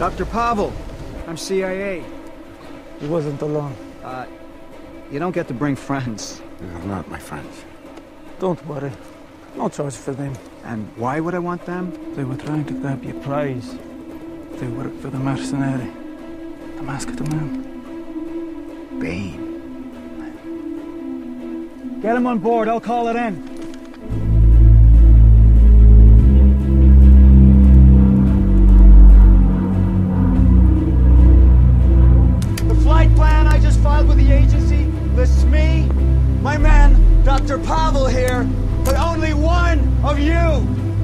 Dr. Pavel, I'm CIA. He wasn't alone. You don't get to bring friends. They're not my friends. Don't worry. No choice for them. And why would I want them? They were trying to grab your prize. They work for the mercenary. The Masked Man. Bane. Get him on board, I'll call it in. The flight plan I just filed with the agency lists me, my man, Dr. Pavel here, but only one of you!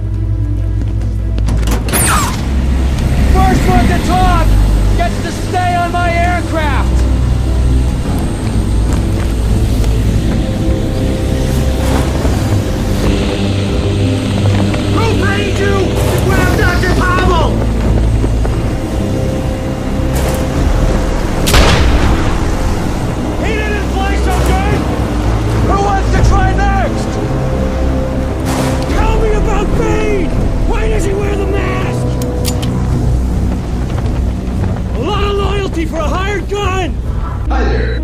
First one to talk gets to stay on my aircraft! Who paid you to grab Dr. Pavel? He didn't play so good! Who wants to try next? Tell me about Bane! Why does he wear the mask? A lot of loyalty for a hired gun! Hi there.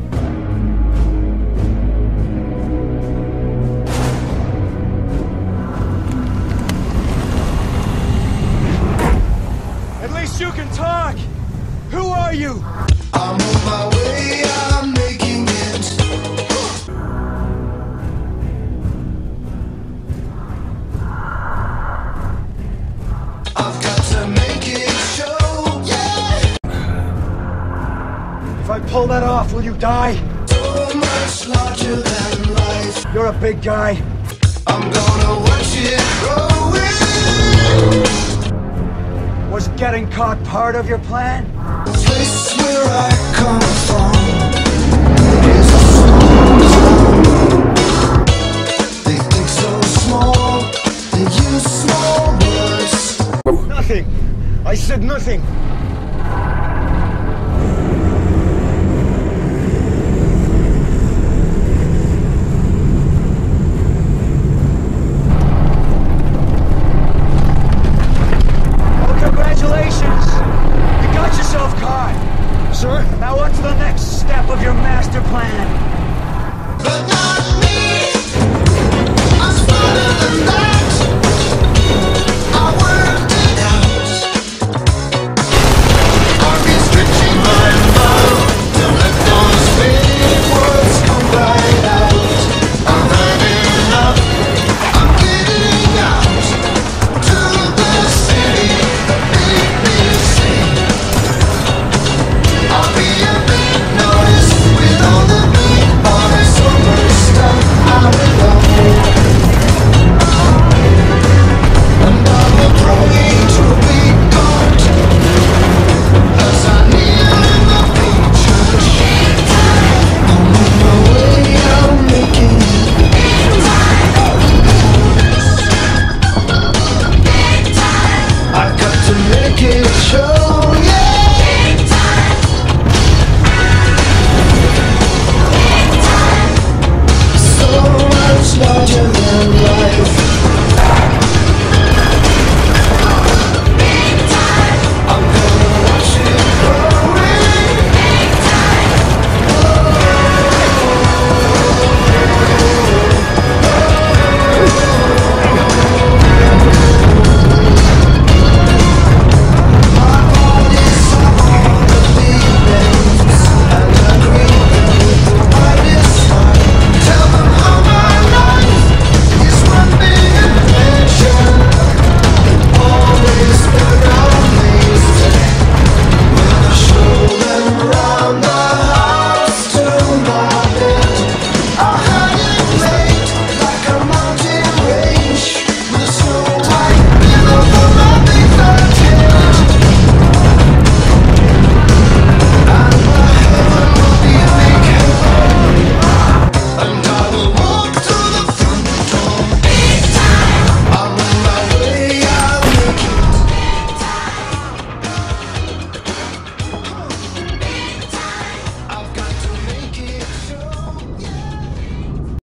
At least you can talk! Who are you? I'm on my way, I'm making it. I've got to make it show, yeah. If I pull that off, will you die? So much larger than life. You're a big guy. I'm gonna watch it growing. Was getting caught part of your plan? The place where I come from is a small town. They think so small, they use small words. Nothing. I said nothing. Well, congratulations. You got yourself caught. Sir, now on to the next step of your master plan. But